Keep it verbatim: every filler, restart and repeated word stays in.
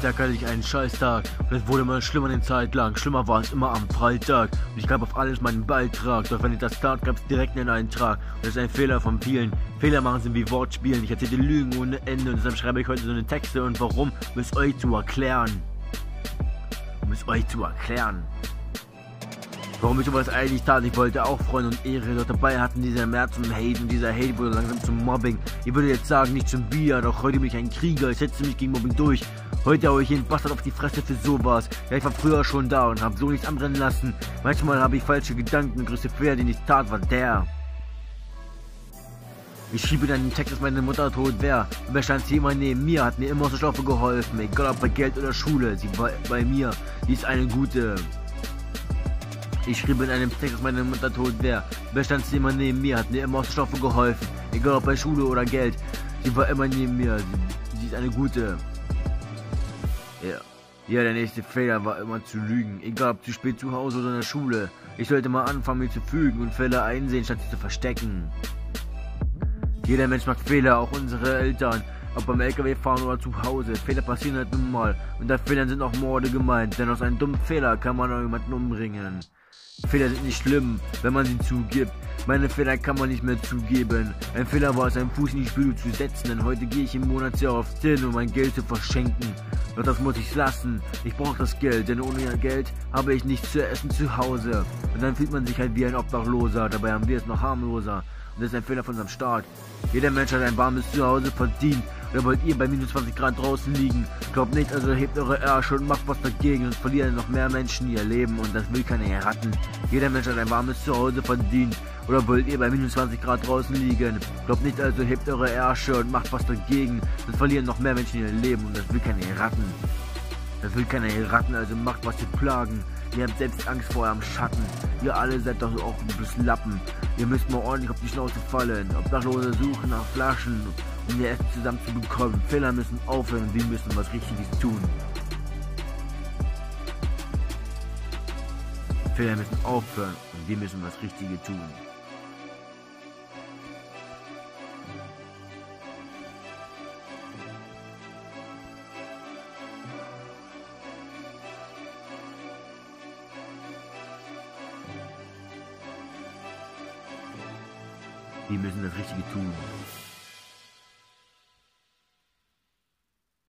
Freitag hatte ich einen Scheißtag und es wurde immer schlimmer eine Zeit lang. Schlimmer war es immer am Freitag und ich gab auf alles meinen Beitrag. Doch wenn ich das tat, gab es direkt einen Eintrag. Und das ist ein Fehler von vielen. Fehler machen sind wie Wortspielen. Ich erzählte Lügen ohne Ende und deshalb schreibe ich heute so eine Texte. Und warum, um es euch zu erklären. Um es euch zu erklären. Warum ich sowas eigentlich tat, ich wollte auch Freunde und Ehre, doch dabei hatten dieser mehr zum Hate und dieser Hate wurde langsam zum Mobbing. Ich würde jetzt sagen, nicht schon wieder, doch heute bin ich ein Krieger, ich setze mich gegen Mobbing durch. Heute hau ich jeden Bastard auf die Fresse für sowas. Ja, ich war früher schon da und hab so nichts anbrennen lassen. Manchmal habe ich falsche Gedanken, der größte Fehler, den ich tat, war der. Ich schrieb in einen Text, dass meine Mutter tot wäre. Dabei stand sie immer neben mir, hat mir immer aus der Schlaufe geholfen, egal ob bei Geld oder Schule, sie war bei mir, die ist eine gute. Ich schrieb in einem Text, dass meine Mutter tot wäre. Wer stand sie immer neben mir, hat mir immer aus der Stoffe geholfen. Egal ob bei Schule oder Geld. Sie war immer neben mir. Sie, sie ist eine gute. Ja. Ja, der nächste Fehler war immer zu lügen. Egal ob zu spät zu Hause oder in der Schule. Ich sollte mal anfangen, mich zu fügen und Fehler einsehen, statt sie zu verstecken. Jeder Mensch macht Fehler, auch unsere Eltern. Ob beim L K W fahren oder zu Hause. Fehler passieren halt nun mal. Und da Fehlern sind auch Morde gemeint. Denn aus einem dummen Fehler kann man auch jemanden umbringen. Fehler sind nicht schlimm, wenn man sie zugibt. Meine Fehler kann man nicht mehr zugeben. Ein Fehler war es, einen Fuß in die Spüle zu setzen. Denn heute gehe ich im Monat sehr oft hin, um mein Geld zu verschenken. Doch das muss ich lassen. Ich brauche das Geld, denn ohne Geld habe ich nichts zu essen zu Hause. Und dann fühlt man sich halt wie ein Obdachloser. Dabei haben wir es noch harmloser. Und das ist ein Fehler von unserem Staat. Jeder Mensch hat ein warmes Zuhause verdient. Oder wollt ihr bei minus zwanzig Grad draußen liegen? Glaubt nicht, also hebt eure Ärsche und macht was dagegen. Sonst verlieren noch mehr Menschen ihr Leben und das will keiner erraten. Jeder Mensch hat ein warmes Zuhause verdient. Oder wollt ihr bei minus zwanzig Grad draußen liegen? Glaubt nicht, also hebt eure Ärsche und macht was dagegen. Sonst verlieren noch mehr Menschen ihr Leben und das will keiner erraten. Das will keiner erraten, also macht was zu plagen. Ihr habt selbst Angst vor eurem Schatten. Ihr alle seid doch auch ein bisschen Lappen. Ihr müsst mal ordentlich auf die Schnauze fallen. Obdachlose suchen nach Flaschen, um ihr Essen zusammen zu bekommen. Fehler müssen aufhören und wir müssen was Richtiges tun. Fehler müssen aufhören und wir müssen was Richtiges tun. Wir müssen das Richtige tun.